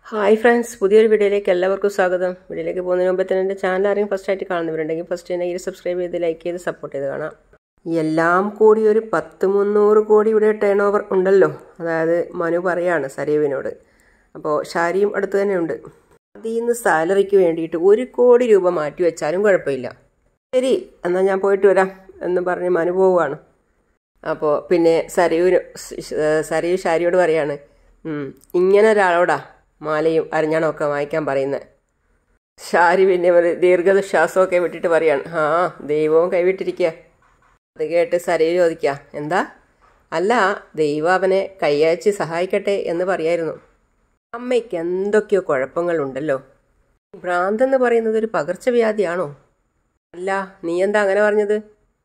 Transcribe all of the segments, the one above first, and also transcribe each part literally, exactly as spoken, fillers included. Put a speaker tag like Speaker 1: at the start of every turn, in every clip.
Speaker 1: Hi friends, പുതിയൊരു വീഡിയോയിലേക്ക് എല്ലാവർക്കും സ്വാഗതം. വീഡിയോയിലേക്ക് പോകുന്നതിന് മുമ്പ് തന്നെ എൻ്റെ ചാനൽ ആരെങ്കിലും ഫസ്റ്റ് ആയിട്ട് കാണുന്നവരുണ്ടെങ്കിൽ ഫസ്റ്റ് തന്നെ ഇത് സബ്സ്ക്രൈബ് ചെയ്ത് ലൈക്ക് ചെയ്ത് സപ്പോർട്ട് ചെയ്ത് കാണാം. എല്ലാം കൂടി ഒരു പത്ത് മുന്നൂറ് കോടിയുടെ ടേൺ ഓവർ ഉണ്ടല്ലോ. അതായത് മനു പറയാണ് സരീവിനോട്. അപ്പോൾ ഷാരിയും അടുത്ത് തന്നെ ഉണ്ട്. അതിൽ നിന്ന് സാലറിക്ക് വേണ്ടിയിട്ട് ഒരു കോടി രൂപ മാറ്റി വെച്ചാലും കുഴപ്പമില്ല. ശരി, എന്നാൽ ഞാൻ പോയിട്ട് വരാം എന്ന് പറഞ്ഞ് മനു പോവുകയാണ്. അപ്പോൾ പിന്നെ സരീവിന് സരീവ് ഷാരിയോട് പറയാണ്, ഇങ്ങനെ ഒരാളോടാ മാലയും അരഞ്ഞാണമൊക്കെ വാങ്ങിക്കാൻ പറയുന്നത്. ഷാരി പിന്നെ ഒരു ദീർഘശ്വാസമൊക്കെ വിട്ടിട്ട് പറയാണ്, ആ ദൈവവും കൈവിട്ടിരിക്കുക. അത് കേട്ട് സരീവ് ചോദിക്കുക, എന്താ? അല്ല, ദൈവം അവനെ കൈയച്ച് സഹായിക്കട്ടെ എന്ന് പറയായിരുന്നു. അമ്മയ്ക്ക് എന്തൊക്കെയോ കുഴപ്പങ്ങളുണ്ടല്ലോ. ഭ്രാന്തെന്ന് പറയുന്നത് ഒരു പകർച്ചവ്യാധിയാണോ? അല്ല, നീ എന്താ അങ്ങനെ പറഞ്ഞത്?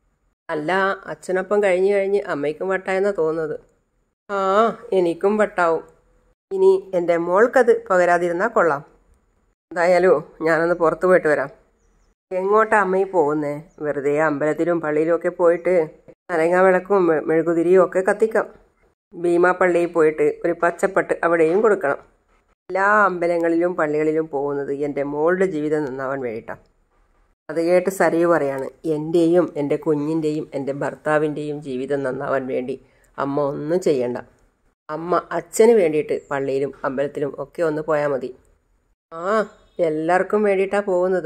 Speaker 1: അല്ല, അച്ഛനൊപ്പം കഴിഞ്ഞ് കഴിഞ്ഞ് അമ്മയ്ക്കും വട്ടായെന്നാണ് തോന്നുന്നത്. ആ, എനിക്കും വട്ടാവും. ഇനി എൻ്റെ മോൾക്കത് പകരാതിരുന്നാൽ കൊള്ളാം. എന്തായാലും ഞാനൊന്ന് പുറത്തു പോയിട്ട് വരാം. എങ്ങോട്ടാ അമ്മയും പോകുന്നേ? വെറുതെ അമ്പലത്തിലും പള്ളിയിലും ഒക്കെ പോയിട്ട് നരങ്ങാ വിളക്കും മെഴുകുതിരിയും ഒക്കെ കത്തിക്കാം. ഭീമാ പള്ളിയിൽ പോയിട്ട് ഒരു പച്ചപ്പട്ട് അവിടെയും കൊടുക്കണം. എല്ലാ അമ്പലങ്ങളിലും പള്ളികളിലും പോകുന്നത് എൻ്റെ മോളുടെ ജീവിതം നന്നാവാൻ വേണ്ടിയിട്ടാണ്. അത് കേട്ട് സരീവ് പറയാണ്, എൻ്റെയും എൻ്റെ കുഞ്ഞിൻ്റെയും എൻ്റെ ഭർത്താവിൻ്റെയും ജീവിതം നന്നാവാൻ വേണ്ടി അമ്മ ഒന്നും ചെയ്യണ്ട. അമ്മ അച്ഛന് വേണ്ടിയിട്ട് പള്ളിയിലും അമ്പലത്തിലും ഒക്കെ ഒന്ന് പോയാൽ മതി. ആ, എല്ലാവർക്കും വേണ്ടിയിട്ടാണ് പോകുന്നത്.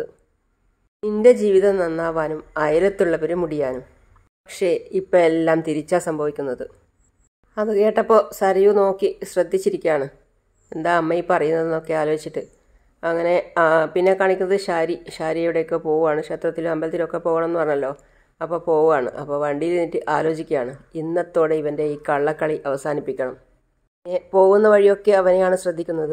Speaker 1: നിന്റെ ജീവിതം നന്നാവാനും അയലത്തുള്ളവർ മുടിയാനും. പക്ഷേ ഇപ്പം എല്ലാം തിരിച്ചാ സംഭവിക്കുന്നത്. അത് കേട്ടപ്പോൾ സരിയു നോക്കി ശ്രദ്ധിച്ചിരിക്കുകയാണ്. എന്താ അമ്മ ഈ പറയുന്നതെന്നൊക്കെ ആലോചിച്ചിട്ട്. അങ്ങനെ പിന്നെ കാണിക്കുന്നത് ഷാരി ഷാരിയുടെയൊക്കെ പോവുകയാണ്. ക്ഷേത്രത്തിലും അമ്പലത്തിലൊക്കെ പോകണം എന്ന് പറഞ്ഞല്ലോ. അപ്പോൾ പോവുകയാണ്. അപ്പോൾ വണ്ടിയിൽ നിന്നിട്ട് ആലോചിക്കുകയാണ്, ഇന്നത്തോടെ ഇവൻ്റെ ഈ കള്ളക്കളി അവസാനിപ്പിക്കണം. പോകുന്ന വഴിയൊക്കെ അവനെയാണ് ശ്രദ്ധിക്കുന്നത്.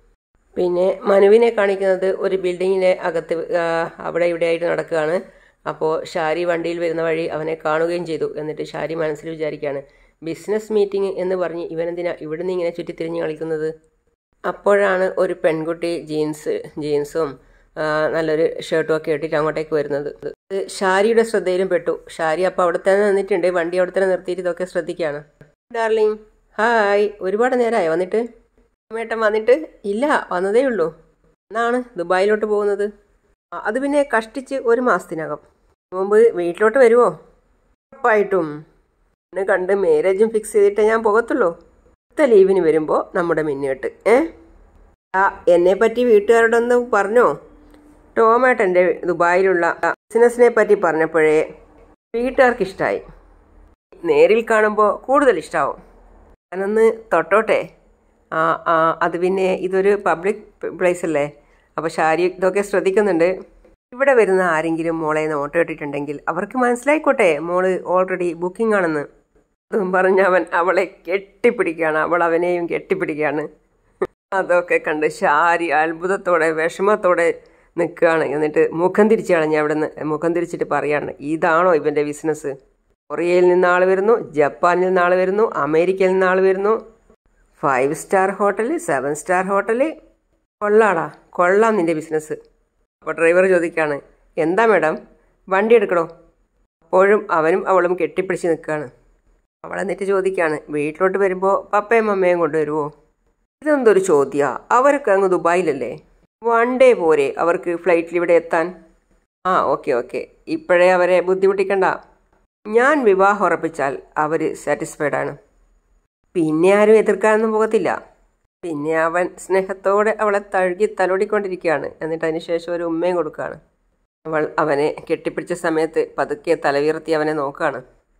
Speaker 1: പിന്നെ മനുവിനെ കാണിക്കുന്നത് ഒരു ബിൽഡിങ്ങിൻ്റെ അകത്ത് അവിടെ ഇവിടെയായിട്ട് നടക്കുകയാണ്. അപ്പോൾ ഷാരി വണ്ടിയിൽ വരുന്ന വഴി അവനെ കാണുകയും ചെയ്തു. എന്നിട്ട് ഷാരി മനസ്സിൽ വിചാരിക്കുകയാണ്, ബിസിനസ് മീറ്റിംഗ് എന്ന് പറഞ്ഞ് ഇവനെന്തിനാ ഇവിടുന്ന് ഇങ്ങനെ ചുറ്റിത്തിരിഞ്ഞ് കളിക്കുന്നത്? അപ്പോഴാണ് ഒരു പെൺകുട്ടി ജീൻസ് ജീൻസും നല്ലൊരു ഷർട്ടും ഒക്കെ ഇട്ടിട്ട് അങ്ങോട്ടേക്ക് വരുന്നത്. ഷാരിയുടെ ശ്രദ്ധയിലും പെട്ടു. ഷാരി അപ്പോൾ അവിടെ തന്നെ നിന്നിട്ടുണ്ട്. വണ്ടി അവിടെ തന്നെ നിർത്തിയിട്ട് ഇതൊക്കെ ശ്രദ്ധിക്കുകയാണ്. ഡാർലിംഗ്, ഹായ്, ഒരുപാട് നേരമായി വന്നിട്ട്? മേട്ടൻ വന്നിട്ട് ഇല്ല, വന്നതേ ഉള്ളൂ. എന്നാണ് ദുബായിലോട്ട് പോകുന്നത്? അത് പിന്നെ കഷ്ടിച്ച് ഒരു മാസത്തിനകം. മുമ്പ് വീട്ടിലോട്ട് വരുമോ? ഉറപ്പായിട്ടും. എന്നെ കണ്ട് മാരേജും ഫിക്സ് ചെയ്തിട്ടേ ഞാൻ പോകത്തുള്ളൂ. അടുത്ത ലീവിന് വരുമ്പോൾ നമ്മുടെ മിന്നുകെട്ട്. ഏ ആ, എന്നെ പറ്റി വീട്ടുകാരോടൊന്ന് പറഞ്ഞോ? ടോമേട്ടൻ്റെ ദുബായിലുള്ള ബിസിനസ്സിനെ പറ്റി പറഞ്ഞപ്പോഴേ വീട്ടുകാർക്ക് ഇഷ്ടമായി. നേരിൽ കാണുമ്പോൾ കൂടുതൽ ഇഷ്ടമാവും. ഞാനൊന്ന് തൊട്ടോട്ടെ? ആ ആ അത് പിന്നെ ഇതൊരു പബ്ലിക് പ്ലേസ് അല്ലേ. അപ്പോൾ ഷാരി ഇതൊക്കെ ശ്രദ്ധിക്കുന്നുണ്ട്. ഇവിടെ വരുന്ന ആരെങ്കിലും മോളെ നോട്ട് ഇട്ടിട്ടുണ്ടെങ്കിൽ അവർക്ക് മനസ്സിലായിക്കോട്ടെ മോള് ഓൾറെഡി ബുക്കിംഗ് ആണെന്ന്. അതും പറഞ്ഞവൻ അവളെ കെട്ടിപ്പിടിക്കുകയാണ്. അവൾ അവനെയും കെട്ടിപ്പിടിക്കുകയാണ്. അതൊക്കെ കണ്ട് ഷാരി അത്ഭുതത്തോടെ വിഷമത്തോടെ നിൽക്കുകയാണ്. എന്നിട്ട് മുഖം തിരിച്ചു കളഞ്ഞ് അവിടെ നിന്ന് മുഖം തിരിച്ചിട്ട് പറയാണ്, ഇതാണോ ഇവൻ്റെ ബിസിനസ്? കൊറിയയിൽ നിന്ന് ആൾ വരുന്നു, ജപ്പാനിൽ നിന്ന് ആൾ വരുന്നു, അമേരിക്കയിൽ നിന്ന് ആൾ വരുന്നു. Five star hotel, seven star hotel. കൊള്ളാടാ, കൊള്ളാം നിൻ്റെ ബിസിനസ്. അപ്പോൾ ഡ്രൈവർ ചോദിക്കുകയാണ്, എന്താ മാഡം വണ്ടി എടുക്കണോ? അപ്പോഴും അവനും അവളും കെട്ടിപ്പിടിച്ച് നിൽക്കുകയാണ്. അവൾ എന്നിട്ട് ചോദിക്കുകയാണ്, വീട്ടിലോട്ട് വരുമ്പോൾ പപ്പയും അമ്മയും കൊണ്ടുവരുമോ? ഇതെന്തൊരു ചോദ്യമാണ്? അവർക്ക് അങ്ങ് ദുബായിലല്ലേ, വൺ ഡേ പോരെ അവർക്ക് ഫ്ലൈറ്റിൽ ഇവിടെ എത്താൻ. ആ ഓക്കെ ഓക്കെ, ഇപ്പോഴേ അവരെ ബുദ്ധിമുട്ടിക്കണ്ട. ഞാൻ വിവാഹം ഉറപ്പിച്ചാൽ അവർ സാറ്റിസ്ഫൈഡ് ആണ്. പിന്നെ ആരും എതിർക്കാനൊന്നും പോകത്തില്ല. പിന്നെ അവൻ സ്നേഹത്തോടെ അവളെ തഴുകി തലോടിക്കൊണ്ടിരിക്കുകയാണ്. എന്നിട്ട് അതിന് ശേഷം ഒരു ഉമ്മയും കൊടുക്കുകയാണ്. അവൾ അവനെ കെട്ടിപ്പിടിച്ച സമയത്ത് പതുക്കെ തലവിർത്തി അവനെ നോക്കുകയാണ്.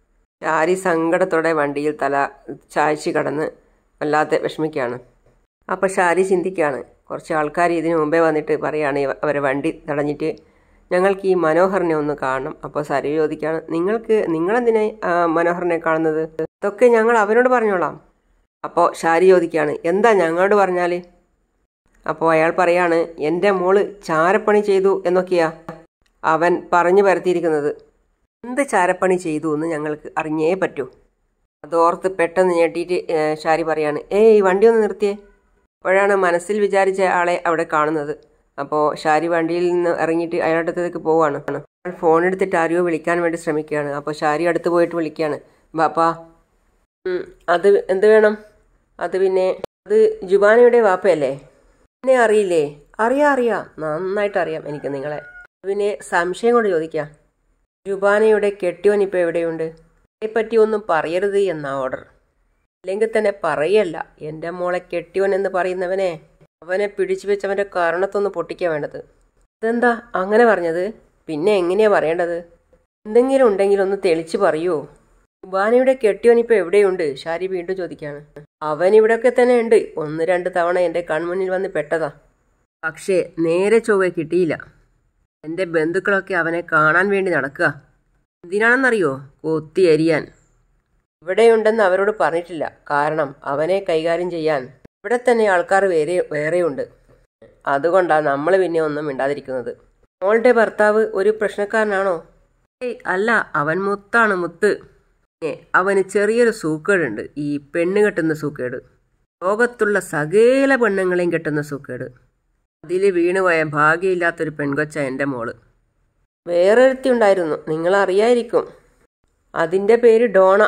Speaker 1: ഷാരി സങ്കടത്തോടെ വണ്ടിയിൽ തല ചായ്ച്ച് കടന്ന് വല്ലാതെ വിഷമിക്കുകയാണ്. അപ്പോൾ ഷാരി ചിന്തിക്കുകയാണ്, കുറച്ച് ആൾക്കാർ ഇതിനു മുമ്പേ വന്നിട്ട് പറയുകയാണ് അവരെ വണ്ടി തടഞ്ഞിട്ട്, ഞങ്ങൾക്ക് ഈ മനോഹറിനെ ഒന്ന് കാണണം. അപ്പോൾ സരീവ് ചോദിക്കുകയാണ്, നിങ്ങൾക്ക് നിങ്ങളെന്തിനെ മനോഹറിനെ കാണുന്നത്? ഇതൊക്കെ ഞങ്ങൾ അവനോട് പറഞ്ഞോളാം. അപ്പോൾ ഷാരി ചോദിക്കുകയാണ്, എന്താ ഞങ്ങളോട് പറഞ്ഞാൽ? അപ്പോൾ അയാൾ പറയാണ്, എൻ്റെ മോള് ചാരപ്പണി ചെയ്തു എന്നൊക്കെയാ അവൻ പറഞ്ഞു പരത്തിയിരിക്കുന്നത്. എന്ത് ചാരപ്പണി ചെയ്തു എന്ന് ഞങ്ങൾക്ക് അറിഞ്ഞേ പറ്റൂ. അതോർത്ത് പെട്ടെന്ന് ഞെട്ടിയിട്ട് ഷാരി പറയാണ്, ഏയ് വണ്ടി ഒന്ന് നിർത്തിയേ. അപ്പോഴാണ് മനസ്സിൽ വിചാരിച്ച ആളെ അവിടെ കാണുന്നത്. അപ്പോൾ ഷാരി വണ്ടിയിൽ നിന്ന് ഇറങ്ങിയിട്ട് അയാളുടെ അടുത്തേക്ക് പോവുകയാണ്. അയാൾ ഫോൺ എടുത്തിട്ട് ആരെയോ വിളിക്കാൻ വേണ്ടി ശ്രമിക്കുകയാണ്. അപ്പോൾ ഷാരി അടുത്ത് പോയിട്ട് വിളിക്കുകയാണ്, ബാപ്പാ. അത് എന്ത് വേണം? അത് പിന്നെ അത് ജുബാനയുടെ വാപ്പയല്ലേ? എന്നെ അറിയില്ലേ? അറിയാം അറിയാം, നന്നായിട്ട് അറിയാം എനിക്ക് നിങ്ങളെ. പിന്നെ സംശയം കൊണ്ട് ചോദിക്കാം, ജുബാനയുടെ കെട്ടിയോൻ ഇപ്പോൾ എവിടെയുണ്ട്? അതേപ്പറ്റി ഒന്നും പറയരുത് എന്നാ ഓർഡർ. അല്ലെങ്കിൽ തന്നെ പറയല്ല. എൻ്റെ മോളെ കെട്ടിയോൻ എന്ന് പറയുന്നവനെ അവനെ പിടിച്ചു വെച്ചവൻ്റെ കരണത്തൊന്ന് പൊട്ടിക്കാൻ വേണ്ടത്. ഇതെന്താ അങ്ങനെ പറഞ്ഞത്? പിന്നെ എങ്ങനെയാ പറയേണ്ടത്? എന്തെങ്കിലും ഉണ്ടെങ്കിൽ ഒന്ന് തെളിച്ച് പറയൂ. ജുബാനയുടെ കെട്ടിയോൻ ഇപ്പോൾ എവിടെയുണ്ട്? ഷാരി വീണ്ടും ചോദിക്കുകയാണ്. അവൻ ഇവിടെയൊക്കെ തന്നെ ഉണ്ട്. ഒന്ന് രണ്ട് തവണ എൻ്റെ കൺമുന്നിൽ വന്ന് പെട്ടതാ. പക്ഷേ നേരെ ചൊവ്വെ കിട്ടിയില്ല. എൻ്റെ ബന്ധുക്കളൊക്കെ അവനെ കാണാൻ വേണ്ടി നടക്കുക. എന്തിനാണെന്നറിയോ? കൊത്തി എരിയാൻ. ഇവിടെയുണ്ടെന്ന് അവരോട് പറഞ്ഞിട്ടില്ല. കാരണം അവനെ കൈകാര്യം ചെയ്യാൻ ഇവിടെ തന്നെ ആൾക്കാർ വേറെ വേറെയുണ്ട്. അതുകൊണ്ടാണ് നമ്മൾ പിന്നെ ഒന്നും മിണ്ടാതിരിക്കുന്നത്. മോളുടെ ഭർത്താവ് ഒരു പ്രശ്നക്കാരനാണോ? ഏയ് അല്ല, അവൻ മുത്താണ്, മുത്ത്. അവന് ചെറിയൊരു സൂക്കേടുണ്ട്, ഈ പെണ്ണ് കെട്ടുന്ന സൂക്കേട്. ലോകത്തുള്ള സകല പെണ്ണുങ്ങളെയും കെട്ടുന്ന സൂക്കേട്. അതിൽ വീണുപോയ ഭാഗ്യമില്ലാത്തൊരു പെൺകൊച്ച എൻ്റെ മോള്. വേറൊരുത്തി ഉണ്ടായിരുന്നു, നിങ്ങളറിയായിരിക്കും. അതിൻ്റെ പേര് ഡോണ.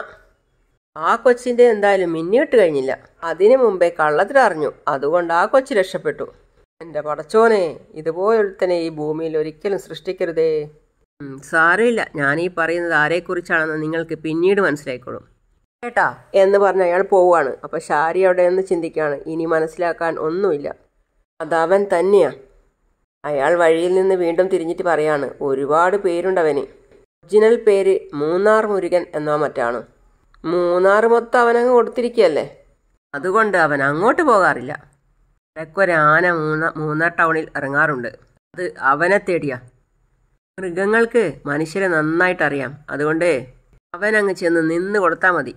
Speaker 1: ആ കൊച്ചിൻ്റെ എന്തായാലും മിന്നിട്ട് കഴിഞ്ഞില്ല. അതിനു മുമ്പേ കള്ളത്തിലറിഞ്ഞു. അതുകൊണ്ട് ആ കൊച്ച് രക്ഷപ്പെട്ടു. എൻ്റെ പടച്ചോനെ, ഇതുപോലൊരുത്തനെ ഈ ഭൂമിയിൽ ഒരിക്കലും സൃഷ്ടിക്കരുതേ. സാരമില്ല, ഞാനീ പറയുന്നത് ആരെക്കുറിച്ചാണെന്ന് നിങ്ങൾക്ക് പിന്നീട് മനസ്സിലായിക്കോളും കേട്ടാ എന്ന് പറഞ്ഞ് അയാൾ പോവുകയാണ്. അപ്പം ഷാരി അവിടെ നിന്ന് ചിന്തിക്കുകയാണ്, ഇനി മനസ്സിലാക്കാൻ ഒന്നുമില്ല, അതവൻ തന്നെയാ. അയാൾ വഴിയിൽ നിന്ന് വീണ്ടും തിരിഞ്ഞിട്ട് പറയാണ്, ഒരുപാട് പേരുണ്ടവന്. ഒറിജിനൽ പേര് മൂന്നാർ മുരുകൻ എന്നോ മറ്റാണ്. മൂന്നാർ മൊത്തം അവനങ്ങ് കൊടുത്തിരിക്കുകയല്ലേ. അതുകൊണ്ട് അവൻ അങ്ങോട്ട് പോകാറില്ല. ഇടയ്ക്കൊരാന മൂന്ന മൂന്നാർ ടൗണിൽ ഇറങ്ങാറുണ്ട്. അത് അവനെ തേടിയാ. മൃഗങ്ങൾക്ക് മനുഷ്യരെ നന്നായിട്ടറിയാം. അതുകൊണ്ട് അവനങ്ങ് ചെന്ന് നിന്ന് കൊടുത്താൽ മതി.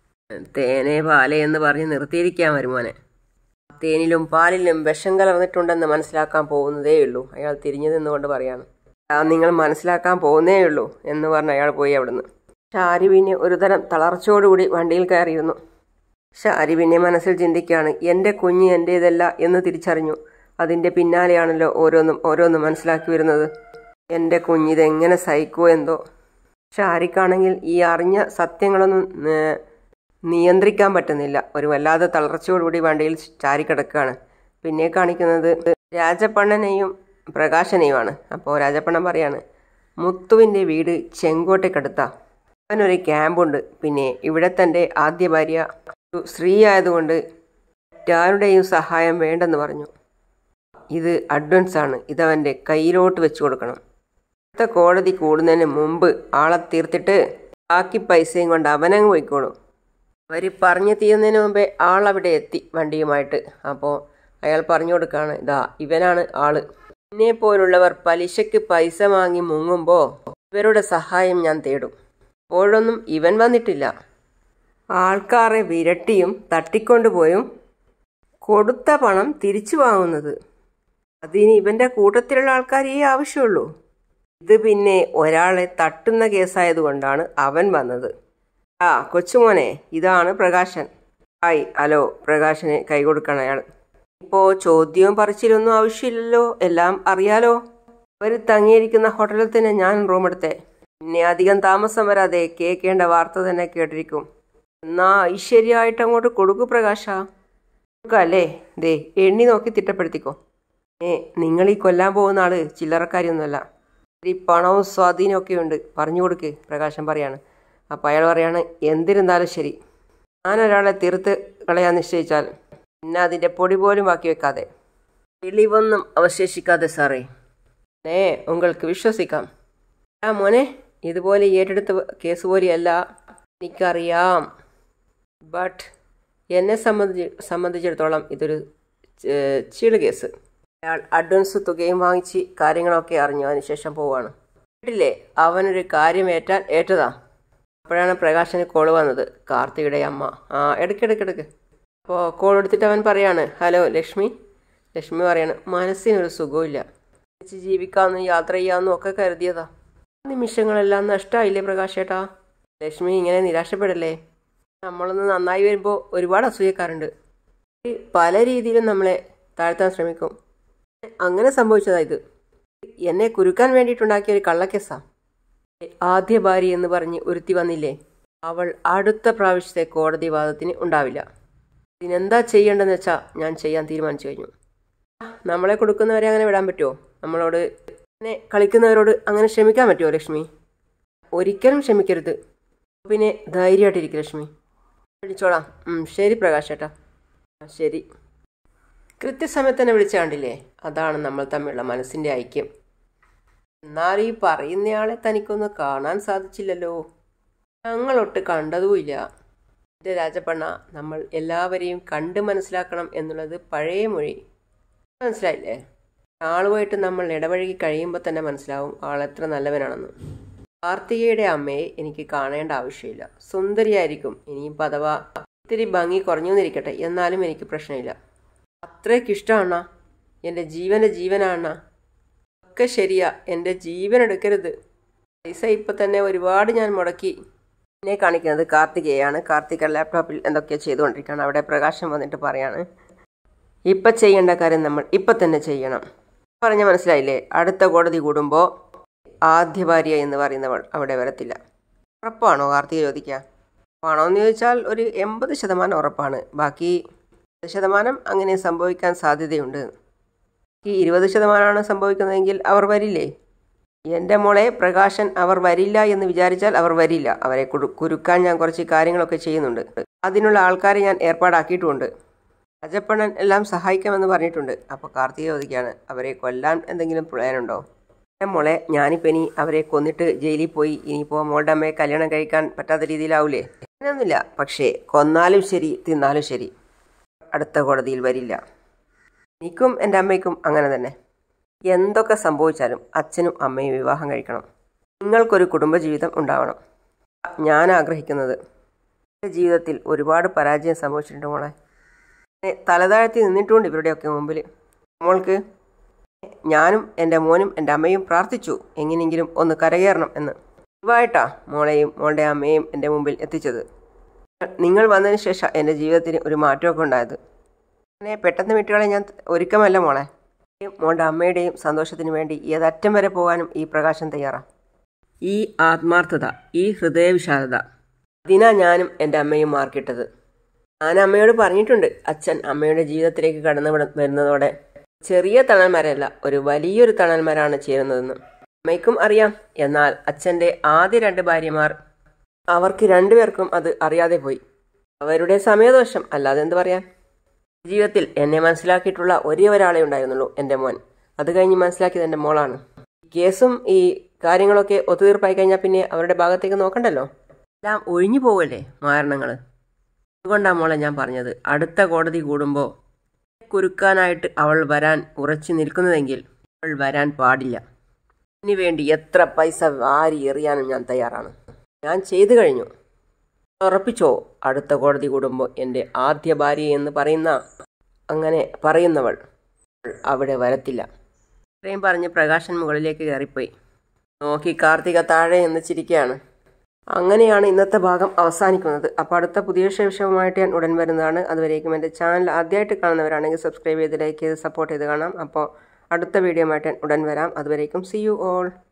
Speaker 1: തേനെ പാലേ എന്ന് പറഞ്ഞ് നിർത്തിയിരിക്കാൻ വരുമോനെ. തേനിലും പാലിലും വിഷം കലർന്നിട്ടുണ്ടെന്ന് മനസ്സിലാക്കാൻ പോകുന്നതേ ഉള്ളൂ. അയാൾ തിരിഞ്ഞു നിന്നുകൊണ്ട് പറയാണ്, നിങ്ങൾ മനസ്സിലാക്കാൻ പോകുന്നേ ഉള്ളൂ എന്ന് പറഞ്ഞ് അയാൾ പോയി അവിടുന്ന്. ഷാരി പിന്നെ ഒരു തരം തളർച്ചയോടുകൂടി വണ്ടിയിൽ കയറിയിരുന്നു. ഷാരി പിന്നെ മനസ്സിൽ ചിന്തിക്കുകയാണ്, എൻ്റെ കുഞ്ഞ് എൻ്റേതല്ല എന്ന് തിരിച്ചറിഞ്ഞു. അതിൻ്റെ പിന്നാലെയാണല്ലോ ഓരോന്നും ഓരോന്നും മനസ്സിലാക്കി വരുന്നത്. എൻ്റെ കുഞ്ഞിതെങ്ങനെ സഹിക്കുമോ എന്തോ. ഷാരിക്കാണെങ്കിൽ ഈ അറിഞ്ഞ സത്യങ്ങളൊന്നും നിയന്ത്രിക്കാൻ പറ്റുന്നില്ല. ഒരു വല്ലാതെ തളർച്ചയോടുകൂടി വണ്ടിയിൽ ചാരിക്കിടക്കുകയാണ്. പിന്നെ കാണിക്കുന്നത് രാജപ്പണ്ണനെയും പ്രകാശനെയുമാണ്. അപ്പോൾ രാജപ്പണ്ണൻ പറയാണ്, മുത്തുവിൻ്റെ വീട് ചെങ്കോട്ടയ്ക്കടുത്താ. അവനൊരു ക്യാമ്പുണ്ട്. പിന്നെ ഇവിടെ തൻ്റെ ആദ്യ ഭാര്യ സ്ത്രീ ആയതുകൊണ്ട് മറ്റാരുടെയും സഹായം വേണ്ടെന്ന് പറഞ്ഞു. ഇത് അഡ്വാൻസാണ്, ഇതവൻ്റെ കയ്യിലോട്ട് വെച്ച് കൊടുക്കണം. അടുത്ത കോടതി കൂടുന്നതിന് മുമ്പ് ആളെ തീർത്തിട്ട് ബാക്കി പൈസയും കൊണ്ട് അവനങ്ങ് പോയിക്കോളും. അവർ പറഞ്ഞു തീരുന്നതിന് മുമ്പേ ആളവിടെ എത്തി വണ്ടിയുമായിട്ട്. അപ്പോൾ അയാൾ പറഞ്ഞു കൊടുക്കുകയാണ്, ഇതാ ഇവനാണ് ആള്. എന്നെ പോലുള്ളവർ പലിശയ്ക്ക് പൈസ വാങ്ങി മുങ്ങുമ്പോൾ ഇവരുടെ സഹായം ഞാൻ തേടും. അപ്പോഴൊന്നും ഇവൻ വന്നിട്ടില്ല. ആൾക്കാരെ വിരട്ടിയും തട്ടിക്കൊണ്ടുപോയും കൊടുത്ത പണം തിരിച്ചു വാങ്ങുന്നത്. അതിന് ഇവൻ്റെ കൂട്ടത്തിലുള്ള ആൾക്കാരേ ആവശ്യമുള്ളൂ. ഇത് പിന്നെ ഒരാളെ തട്ടുന്ന കേസായതുകൊണ്ടാണ് അവൻ വന്നത്. ആ കൊച്ചുമോനെ, ഇതാണ് പ്രകാശൻ. ഹായ്. ഹലോ. പ്രകാശന് കൈ കൊടുക്കണം അയാൾ. ഇപ്പോൾ ചോദ്യവും പറിച്ചിലൊന്നും ആവശ്യമില്ലല്ലോ, എല്ലാം അറിയാലോ. അവർ തങ്ങിയിരിക്കുന്ന ഹോട്ടലിൽ തന്നെ ഞാൻ റൂം എടുത്തേ. പിന്നെ അധികം താമസം വരാതെ കേൾക്കേണ്ട വാർത്ത തന്നെ കേട്ടിരിക്കും. എന്നാ ഐശ്വര്യമായിട്ട് അങ്ങോട്ട് കൊടുക്കൂ പ്രകാശ. കൊടുക്കല്ലേ? ദേ എണ്ണി നോക്കി തിട്ടപ്പെടുത്തിക്കോ. ഏ നിങ്ങൾ ഈ കൊല്ലാൻ പോകുന്ന ആള് ചില്ലറക്കാരിയൊന്നുമല്ല. ഈ പണവും സ്വാധീനമൊക്കെ ഉണ്ട്. പറഞ്ഞു കൊടുക്ക്, പ്രകാശൻ പറയാണ്. അപ്പം അയാൾ പറയാണ്, എന്തിരുന്നാലും ശരി, ഞാനൊരാളെ തീർത്ത് കളയാൻ നിശ്ചയിച്ചാൽ പിന്നെ അതിൻ്റെ പൊടി പോലും ബാക്കി വെക്കാതെ, തെളിവൊന്നും അവശേഷിക്കാതെ സാറേ, ഏ ഉങ്ങൾക്ക് വിശ്വസിക്കാം. ആ മോനെ, ഇതുപോലെ ഏറ്റെടുത്ത കേസ് പോലെയല്ല, എനിക്കറിയാം. ബട്ട് എന്നെ സംബന്ധിച്ച് സംബന്ധിച്ചിടത്തോളം ഇതൊരു ചീള് കേസ്. അയാൾ അഡ്വാൻസ് തുകയും വാങ്ങിച്ച് കാര്യങ്ങളൊക്കെ അറിഞ്ഞു. അതിനുശേഷം പോവാണ്. കേട്ടില്ലേ, അവനൊരു കാര്യം ഏറ്റാൽ ഏറ്റതാ. അപ്പോഴാണ് പ്രകാശന് കോള് വന്നത്, കാർത്തികയുടെ അമ്മ. ആ എടുക്കെടുക്കെടുക്ക്. അപ്പോൾ കോൾ എടുത്തിട്ട് അവൻ പറയാണ്, ഹലോ ലക്ഷ്മി. ലക്ഷ്മി പറയാണ്, മനസ്സിനൊരു സുഖമില്ല, ജീവിക്കാമെന്നും യാത്ര ചെയ്യാമെന്നും ഒക്കെ കരുതിയതാ. നിമിഷങ്ങളെല്ലാം നഷ്ടമായില്ലേ പ്രകാശേട്ടാ. ലക്ഷ്മി ഇങ്ങനെ നിരാശപ്പെടല്ലേ. നമ്മളൊന്ന് നന്നായി വരുമ്പോൾ ഒരുപാട് അസൂയക്കാരുണ്ട്. പല രീതിയിലും നമ്മളെ താഴ്ത്താൻ ശ്രമിക്കും. അങ്ങനെ സംഭവിച്ചതാ ഇത്. എന്നെ കുരുക്കാൻ വേണ്ടിയിട്ടുണ്ടാക്കിയ ഒരു കള്ളക്കേസാ. ആദ്യ ഭാര്യ എന്ന് പറഞ്ഞ് ഒരുത്തി വന്നില്ലേ, അവൾ അടുത്ത പ്രാവശ്യത്തെ കോടതി വാദത്തിന് ഉണ്ടാവില്ല. ഇതിനെന്താ ചെയ്യേണ്ടതെന്ന് വെച്ചാൽ ഞാൻ ചെയ്യാൻ തീരുമാനിച്ചു കഴിഞ്ഞു. നമ്മളെ കൊടുക്കുന്നവരെ അങ്ങനെ വിടാൻ പറ്റുമോ? നമ്മളോട് അങ്ങനെ കളിക്കുന്നവരോട് അങ്ങനെ ക്ഷമിക്കാൻ പറ്റുമോ ലക്ഷ്മി? ഒരിക്കലും ക്ഷമിക്കരുത്. പിന്നെ ധൈര്യമായിട്ടിരിക്കും ലക്ഷ്മി. വിളിച്ചോളാം. ശരി പ്രകാശ് ചേട്ടാ. ശരി. കൃത്യസമയത്ത് തന്നെ വിളിച്ച കണ്ടില്ലേ? അതാണ് നമ്മൾ തമ്മിലുള്ള മനസ്സിൻ്റെ ഐക്യം. എന്നാൽ ഈ പറയുന്നയാളെ തനിക്കൊന്ന് കാണാൻ സാധിച്ചില്ലല്ലോ. ഞങ്ങളൊട്ട് കണ്ടതുമില്ല. എൻ്റെ രാജപ്പണ്ണ, നമ്മൾ എല്ലാവരെയും കണ്ട് മനസ്സിലാക്കണം എന്നുള്ളത് പഴയ മൊഴി. മനസ്സിലായില്ലേ? ആളുമായിട്ട് നമ്മൾ ഇടപഴകി കഴിയുമ്പോൾ തന്നെ മനസ്സിലാവും ആളെത്ര നല്ലവനാണെന്ന്. കാർത്തികയുടെ അമ്മയെ എനിക്ക് കാണേണ്ട ആവശ്യമില്ല. സുന്ദരിയായിരിക്കും. ഇനിയും പദവാ ഇത്തിരി ഭംഗി കുറഞ്ഞു എന്നിരിക്കട്ടെ, എന്നാലും എനിക്ക് പ്രശ്നമില്ല. അത്രയ്ക്കിഷ്ടമാണ്. എൻ്റെ ജീവൻ്റെ ജീവനാണ്. ഒക്കെ ശരിയാ. എൻ്റെ ജീവൻ എടുക്കരുത്. പൈസ ഇപ്പം തന്നെ ഒരുപാട് ഞാൻ മുടക്കി. എന്നെ കാണിക്കുന്നത് കാർത്തികയാണ്. കാർത്തിക ലാപ്ടോപ്പിൽ എന്തൊക്കെയോ ചെയ്തുകൊണ്ടിരിക്കുകയാണ്. അവിടെ പ്രകാശം വന്നിട്ട് പറയാണ്, ഇപ്പം ചെയ്യേണ്ട കാര്യം നമ്മൾ ഇപ്പം തന്നെ ചെയ്യണം. പറഞ്ഞ മനസ്സിലായില്ലേ? അടുത്ത കോടതി കൂടുമ്പോൾ ആദ്യ ഭാര്യ എന്ന് പറയുന്നവൾ അവിടെ വരത്തില്ല. ഉറപ്പാണോ കാർത്തിക ചോദിക്കുക? ആണോ എന്ന് ചോദിച്ചാൽ ഒരു എൺപത് ശതമാനം ഉറപ്പാണ്. ബാക്കി ശതമാനം അങ്ങനെ സംഭവിക്കാൻ സാധ്യതയുണ്ട്. ഈ ഇരുപത് ശതമാനമാണ് സംഭവിക്കുന്നതെങ്കിൽ അവർ വരില്ലേ? എൻ്റെ മോളെ പ്രകാശൻ അവർ വരില്ല എന്ന് വിചാരിച്ചാൽ അവർ വരില്ല. അവരെ കുരുക്കാൻ ഞാൻ കുറച്ച് കാര്യങ്ങളൊക്കെ ചെയ്യുന്നുണ്ട്. അതിനുള്ള ആൾക്കാരെ ഞാൻ ഏർപ്പാടാക്കിയിട്ടുമുണ്ട്. രാജപ്പണ്ണൻ എല്ലാം സഹായിക്കാമെന്ന് പറഞ്ഞിട്ടുണ്ട്. അപ്പോൾ കാർത്തിക ചോദിക്കുകയാണ്, അവരെ കൊല്ലാൻ എന്തെങ്കിലും പ്ലാനുണ്ടോ? എൻ്റെ മോളെ, ഞാനിപ്പോൾ ഇനി അവരെ കൊന്നിട്ട് ജയിലിൽ പോയി ഇനിയിപ്പോൾ മോളുടെ അമ്മയെ കല്യാണം കഴിക്കാൻ പറ്റാത്ത രീതിയിലാവൂലേ? അങ്ങനെയൊന്നുമില്ല. പക്ഷേ കൊന്നാലും ശരി തിന്നാലും ശരി അടുത്ത കോടതിയിൽ വരില്ല. എനിക്കും എൻ്റെ അമ്മയ്ക്കും അങ്ങനെ തന്നെ. എന്തൊക്കെ സംഭവിച്ചാലും അച്ഛനും അമ്മയും വിവാഹം കഴിക്കണം. നിങ്ങൾക്കൊരു കുടുംബജീവിതം ഉണ്ടാവണം. ഞാൻ ആഗ്രഹിക്കുന്നത്. എൻ്റെ ജീവിതത്തിൽ ഒരുപാട് പരാജയം സംഭവിച്ചിട്ടുണ്ട് മോളെ. തലതാഴ്ത്തി നിന്നിട്ടുണ്ട് ഇവരുടെയൊക്കെ മുമ്പിൽ. മോൾക്ക് ഞാനും എൻ്റെ മോനും എൻ്റെ അമ്മയും പ്രാർത്ഥിച്ചു എങ്ങനെയെങ്കിലും ഒന്ന് കരകയറണം എന്ന്. ഇവായിട്ടാ മോളെയും മോളുടെ അമ്മയും എൻ്റെ മുമ്പിൽ എത്തിച്ചത്. നിങ്ങൾ വന്നതിന് ശേഷം എൻ്റെ ജീവിതത്തിന് ഒരു മാറ്റമൊക്കെ ഉണ്ടായത്. അങ്ങനെ പെട്ടെന്ന് വിട്ടുകളെ ഞാൻ ഒരുക്കമല്ല മോളെ. മോളുടെ അമ്മയുടെയും സന്തോഷത്തിന് വേണ്ടി ഏതറ്റം വരെ പോകാനും ഈ പ്രകാശം തയ്യാറാണ്. ഈ ആത്മാർത്ഥത, ഈ ഹൃദയവിശാലത, അതിനാ ഞാനും എൻ്റെ അമ്മയും മാർക്കിട്ടത്. ഞാൻ അമ്മയോട് പറഞ്ഞിട്ടുണ്ട്, അച്ഛൻ അമ്മയുടെ ജീവിതത്തിലേക്ക് കടന്നു വരുന്നതോടെ ചെറിയ തണൽമരമല്ല ഒരു വലിയൊരു തണൽമരാണ് ചേരുന്നതെന്ന്. അമ്മയ്ക്കും അറിയാം. എന്നാൽ അച്ഛൻ്റെ ആദ്യ രണ്ട് ഭാര്യമാർ, അവർക്ക് രണ്ടുപേർക്കും അത് അറിയാതെ പോയി. അവരുടെ സമയദോഷം, അല്ലാതെ എന്ത് പറയാൻ. ജീവിതത്തിൽ എന്നെ മനസ്സിലാക്കിയിട്ടുള്ള ഒരേ ഒരാളെ ഉണ്ടായിരുന്നുള്ളൂ, എൻ്റെ മോൻ. അത് കഴിഞ്ഞ് മനസ്സിലാക്കിയത് എൻ്റെ മോളാണ്. കേസും ഈ കാര്യങ്ങളൊക്കെ ഒത്തുതീർപ്പായി കഴിഞ്ഞാൽ പിന്നെ അവരുടെ ഭാഗത്തേക്ക് നോക്കണ്ടല്ലോ. എല്ലാം ഒഴിഞ്ഞു പോവല്ലേ മാരണങ്ങൾ. അതുകൊണ്ടാണ് മോളെ ഞാൻ പറഞ്ഞത്, അടുത്ത കോടതി കൂടുമ്പോൾ കുരുക്കാനായിട്ട് അവൾ വരാൻ ഉറച്ചു നിൽക്കുന്നതെങ്കിൽ അവൾ വരാൻ പാടില്ല. ഇതിനു വേണ്ടി എത്ര പൈസ വാരി എറിയാനും ഞാൻ തയ്യാറാണ്. ഞാൻ ചെയ്തു കഴിഞ്ഞു. ഉറപ്പിച്ചോ, അടുത്ത കോടതി കൂടുമ്പോൾ എൻ്റെ ആദ്യ ഭാര്യ എന്ന് പറയുന്ന അങ്ങനെ പറയുന്നവൾ അവിടെ വരത്തില്ല. ഇത്രയും പറഞ്ഞ് പ്രകാശൻ മുകളിലേക്ക് കയറിപ്പോയി. നോക്കി കാർത്തിക താഴെ എന്ന് ചിരിക്കുകയാണ്. അങ്ങനെയാണ് ഇന്നത്തെ ഭാഗം അവസാനിക്കുന്നത്. അപ്പോൾ അടുത്ത പുതിയ വിഷയവുമായിട്ട് ഞാൻ ഉടൻ വരുന്നതാണ്. അതുവരേക്കും എൻ്റെ ചാനൽ ആദ്യമായിട്ട് കാണുന്നവരാണെങ്കിൽ സബ്സ്ക്രൈബ് ചെയ്ത് ലൈക്ക് ചെയ്ത് സപ്പോർട്ട് ചെയ്ത് കാണാം. അപ്പോൾ അടുത്ത വീഡിയോ ആയിട്ട് ഞാൻ ഉടൻ വരാം. അതുവരേക്കും സി യു ഓൾ.